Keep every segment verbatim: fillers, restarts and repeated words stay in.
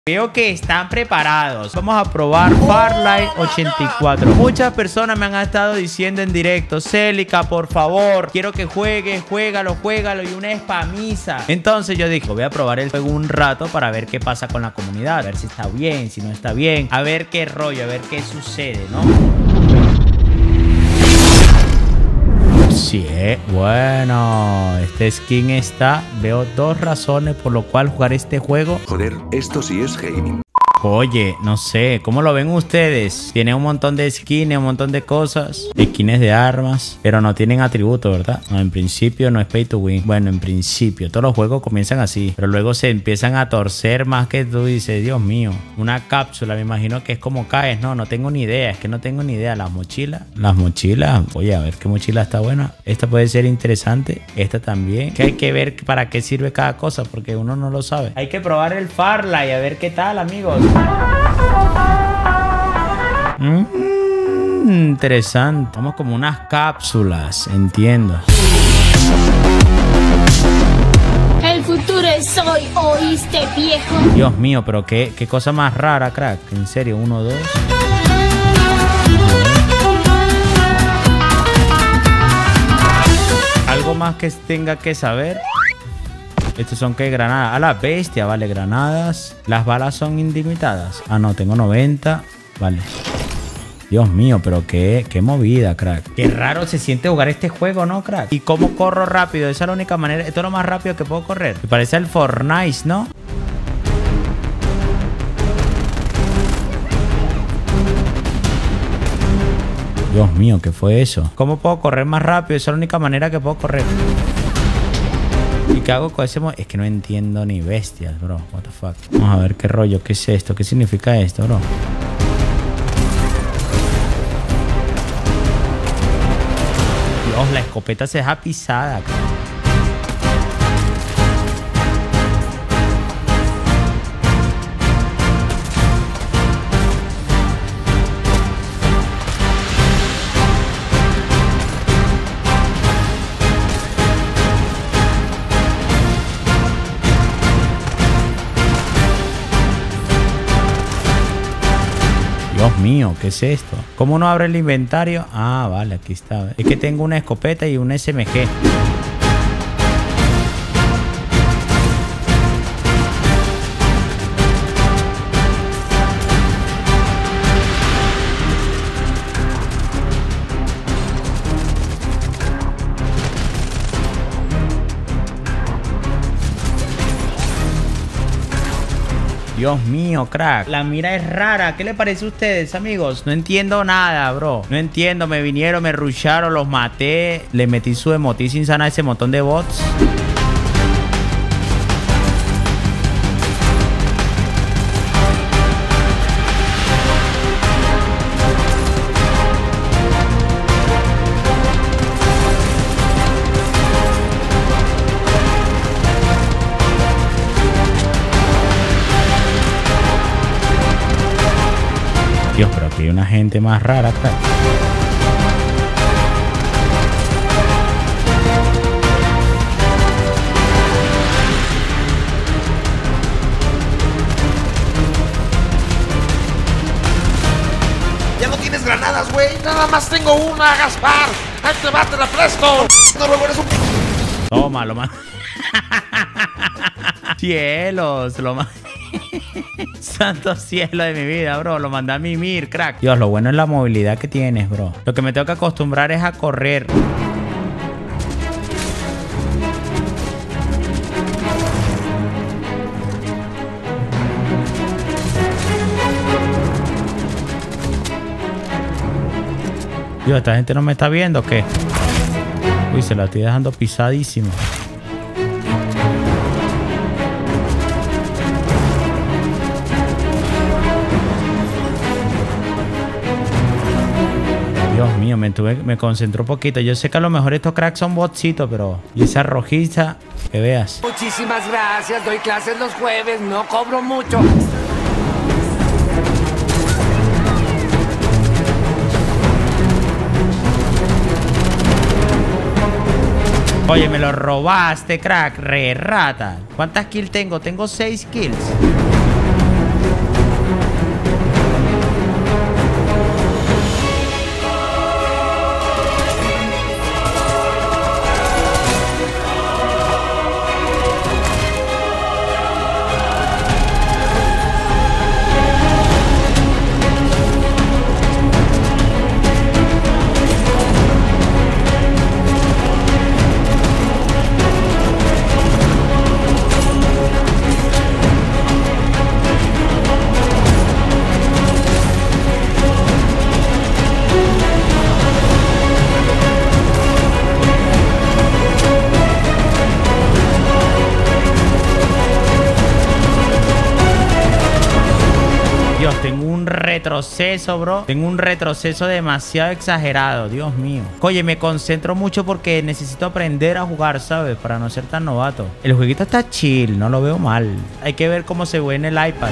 Veo que están preparados. Vamos a probar Farlight ochenta y cuatro. Muchas personas me han estado diciendo en directo: Celica, por favor, quiero que juegues, juégalo, juégalo. Y una spamisa. Entonces yo dije, voy a probar el juego un rato para ver qué pasa con la comunidad. A ver si está bien, si no está bien. A ver qué rollo, a ver qué sucede, ¿no? Sí, eh. Bueno, este skin está. Veo dos razones por lo cual jugar este juego. Joder, esto sí es gaming. Oye, no sé, ¿cómo lo ven ustedes? Tiene un montón de skins, un montón de cosas. Skins de armas, pero no tienen atributos, ¿verdad? No, en principio no es pay to win. Bueno, en principio, todos los juegos comienzan así. Pero luego se empiezan a torcer más que tú dices, Dios mío. Una cápsula, me imagino que es como caes. No, no tengo ni idea, es que no tengo ni idea. Las mochilas, las mochilas. Oye, a ver qué mochila está buena. Esta puede ser interesante. Esta también. Que hay que ver para qué sirve cada cosa, porque uno no lo sabe. Hay que probar el Farlight, a ver qué tal, amigos. Mm, interesante. Vamos como unas cápsulas, entiendo. El futuro es hoy, ¿oíste, viejo? Dios mío, pero qué, qué cosa más rara, crack. En serio, uno, dos. Algo más que tenga que saber. Estos son que granadas. A la bestia, vale, granadas. Las balas son ilimitadas. Ah, no, tengo noventa. Vale. Dios mío, pero qué, qué movida, crack. Qué raro se siente jugar este juego, ¿no, crack? ¿Y cómo corro rápido? Esa es la única manera. Esto es lo más rápido que puedo correr. Me parece el Fortnite, ¿no? Dios mío, ¿qué fue eso? ¿Cómo puedo correr más rápido? Esa es la única manera que puedo correr. ¿Y qué hago con ese? Es que no entiendo ni bestias, bro. What the fuck. Vamos a ver qué rollo. ¿Qué es esto? ¿Qué significa esto, bro? Dios, la escopeta se deja pisada, cara. Dios mío, ¿qué es esto? ¿Cómo no abre el inventario? Ah, vale, aquí está. Es que tengo una escopeta y un S M G. Dios mío, crack. La mira es rara. ¿Qué le parece a ustedes, amigos? No entiendo nada, bro. No entiendo. Me vinieron, me rusharon, los maté. Le metí su emoji sin sanar a ese montón de bots. Dios, pero aquí hay una gente más rara, crack. Ya no tienes granadas, güey. Nada más tengo una, Gaspar. Ahí te va, te la presto. No, luego eres un... Toma, lo más. Cielos, lo más. Santo cielo de mi vida, bro. Lo mandé a mimir, crack. Dios, lo bueno es la movilidad que tienes, bro. Lo que me tengo que acostumbrar es a correr. Dios, esta gente no me está viendo, ¿o qué? Uy, se la estoy dejando pisadísimo. Dios mío, me, tuve, me concentró un poquito. Yo sé que a lo mejor estos cracks son botsitos, pero... Y esa rojiza, que veas. Muchísimas gracias. Doy clases los jueves. No cobro mucho. Oye, me lo robaste, crack. Re rata. ¿Cuántas kills tengo? Tengo seis kills. Dios, tengo un retroceso, bro. Tengo un retroceso demasiado exagerado. Dios mío. Oye, me concentro mucho porque necesito aprender a jugar, ¿sabes? Para no ser tan novato. El jueguito está chill, no lo veo mal. Hay que ver cómo se ve en el iPad.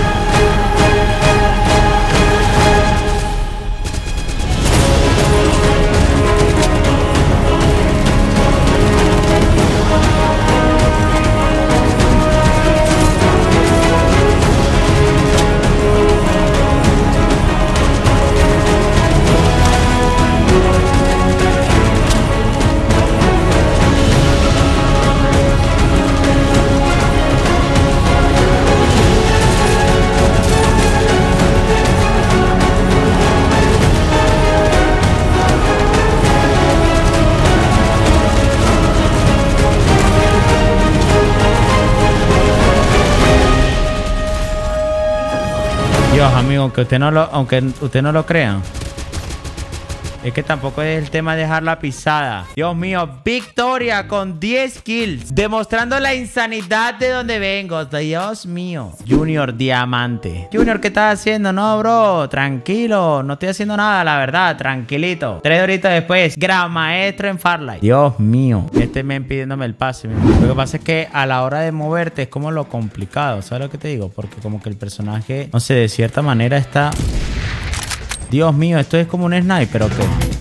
Dios, amigo, aunque usted no lo, aunque usted no lo crea, es que tampoco es el tema de dejar la pisada. Dios mío, victoria con diez kills, demostrando la insanidad de donde vengo. Dios mío. Junior Diamante. Junior, ¿qué estás haciendo? No, bro, tranquilo. No estoy haciendo nada, la verdad, tranquilito. Tres horitas después, gran maestro en Farlight. Dios mío. Este men pidiéndome el pase. Lo que pasa es que a la hora de moverte es como lo complicado. ¿Sabes lo que te digo? Porque como que el personaje, no sé, de cierta manera está... Dios mío, esto es como un sniper, ¿o qué?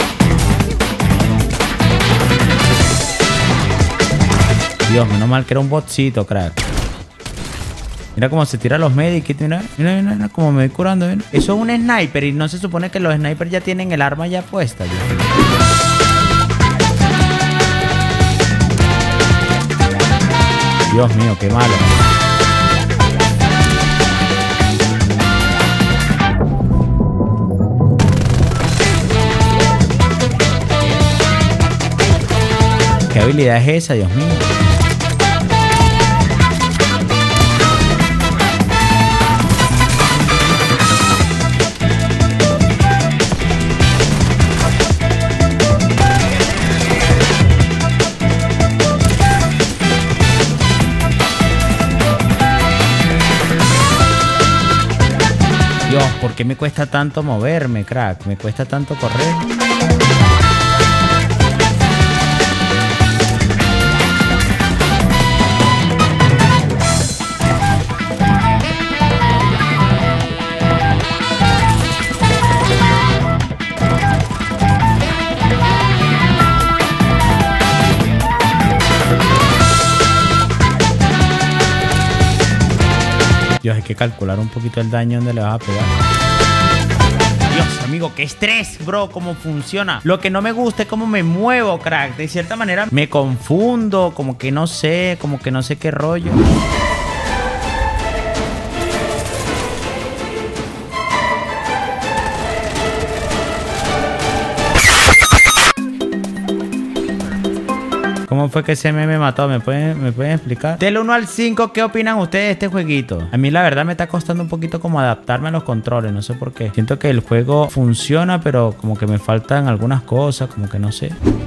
Dios, menos mal que era un botcito, crack. Mira cómo se tira los medikits, mira, mira, mira, mira cómo me voy curando, mira. Eso es un sniper y no se supone que los snipers ya tienen el arma ya puesta. Dios, Dios mío, qué malo. ¿Qué habilidad es esa, Dios mío? Dios, ¿por qué me cuesta tanto moverme, crack? Me cuesta tanto correr. Dios, hay que calcular un poquito el daño donde le vas a pegar. Dios, amigo, qué estrés, bro, cómo funciona. Lo que no me gusta es cómo me muevo, crack. De cierta manera me confundo, como que no sé, como que no sé qué rollo. ¿Cómo fue que ese meme me mató? ¿Me pueden, ¿Me pueden explicar? Del uno al cinco, ¿qué opinan ustedes de este jueguito? A mí la verdad me está costando un poquito como adaptarme a los controles, no sé por qué. Siento que el juego funciona, pero como que me faltan algunas cosas, como que no sé.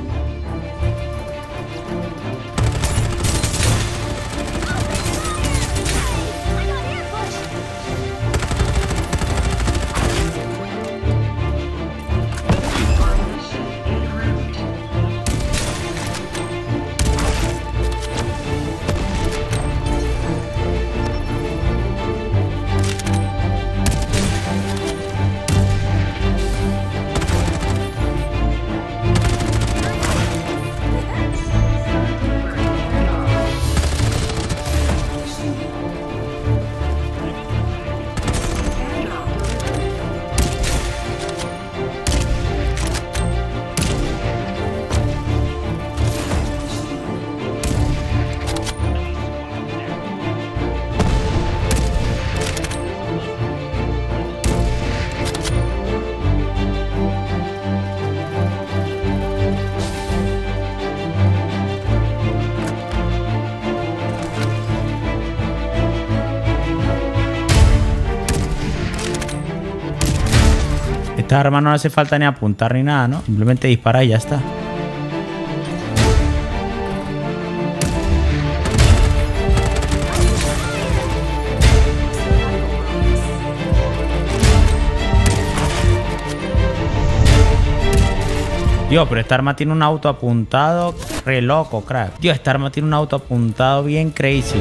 Esta arma no hace falta ni apuntar ni nada, ¿no? Simplemente dispara y ya está. Dios, pero esta arma tiene un auto apuntado re loco, crack. Dios, esta arma tiene un auto apuntado bien crazy.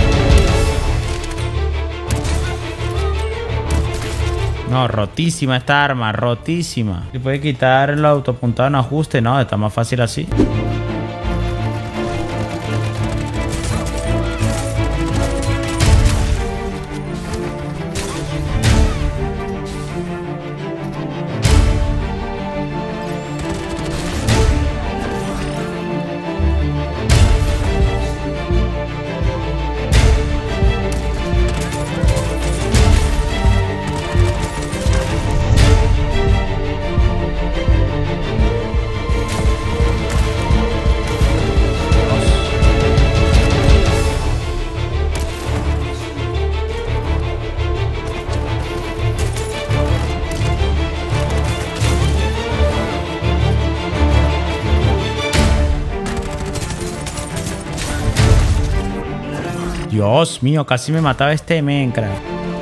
No, rotísima esta arma, rotísima. ¿Se puede quitar el autoapuntado en ajuste? No, está más fácil así. Dios mío, casi me mataba este men, crack.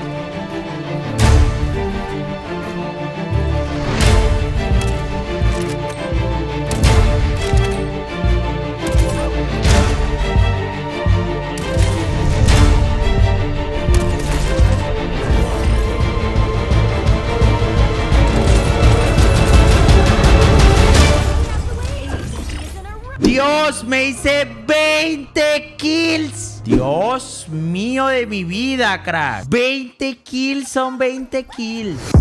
Dios, me hice veinte kills. Dios mío de mi vida, crack. veinte kills son veinte kills.